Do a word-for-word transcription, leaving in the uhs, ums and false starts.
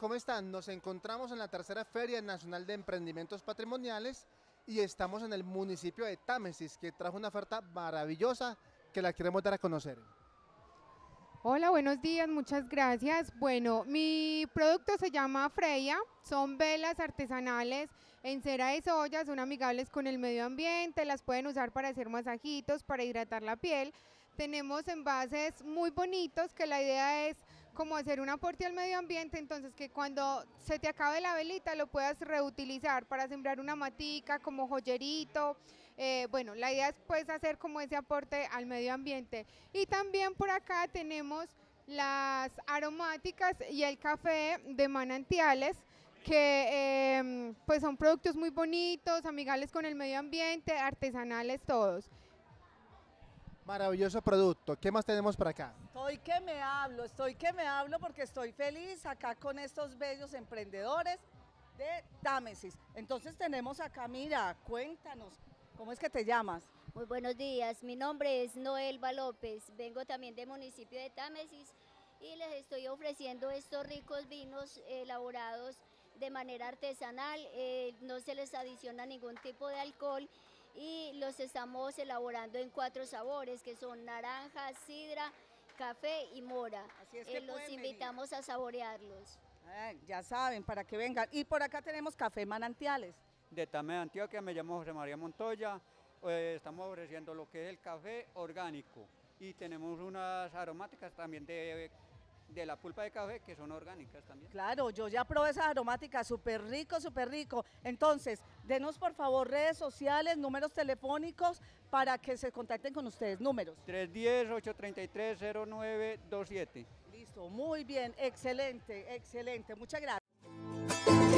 ¿cómo están? Nos encontramos en la tercera Feria Nacional de Emprendimientos Patrimoniales y estamos en el municipio de Támesis, que trajo una oferta maravillosa que la queremos dar a conocer. Hola, buenos días, muchas gracias. Bueno, mi producto se llama Freya, son velas artesanales en cera de soya, son amigables con el medio ambiente, las pueden usar para hacer masajitos, para hidratar la piel. Tenemos envases muy bonitos que la idea es como hacer un aporte al medio ambiente, entonces que cuando se te acabe la velita lo puedas reutilizar para sembrar una matica como joyerito. Eh, bueno, la idea es pues hacer como ese aporte al medio ambiente. Y también por acá tenemos las aromáticas y el café de manantiales, que eh, pues son productos muy bonitos, amigables con el medio ambiente, artesanales todos. Maravilloso producto. ¿Qué más tenemos por acá? Estoy que me hablo, estoy que me hablo porque estoy feliz acá con estos bellos emprendedores de Támesis. Entonces tenemos acá, mira, cuéntanos, ¿cómo es que te llamas? Muy buenos días, mi nombre es Noelba López, vengo también del municipio de Támesis y les estoy ofreciendo estos ricos vinos elaborados de manera artesanal, eh, no se les adiciona ningún tipo de alcohol y los estamos elaborando en cuatro sabores que son naranja, sidra, café y mora. Así es que eh, los pueden invitamos venir. a saborearlos. Ah, ya saben, para que vengan. Y por acá tenemos café manantiales. De Tame de Antioquia, me llamo José María Montoya, eh, estamos ofreciendo lo que es el café orgánico y tenemos unas aromáticas también de, de la pulpa de café que son orgánicas también. Claro, yo ya probé esas aromáticas, súper rico, súper rico. Entonces, denos por favor redes sociales, números telefónicos para que se contacten con ustedes. Números. tres uno cero, ocho tres tres, cero nueve dos siete. Listo, muy bien, excelente, excelente. Muchas gracias.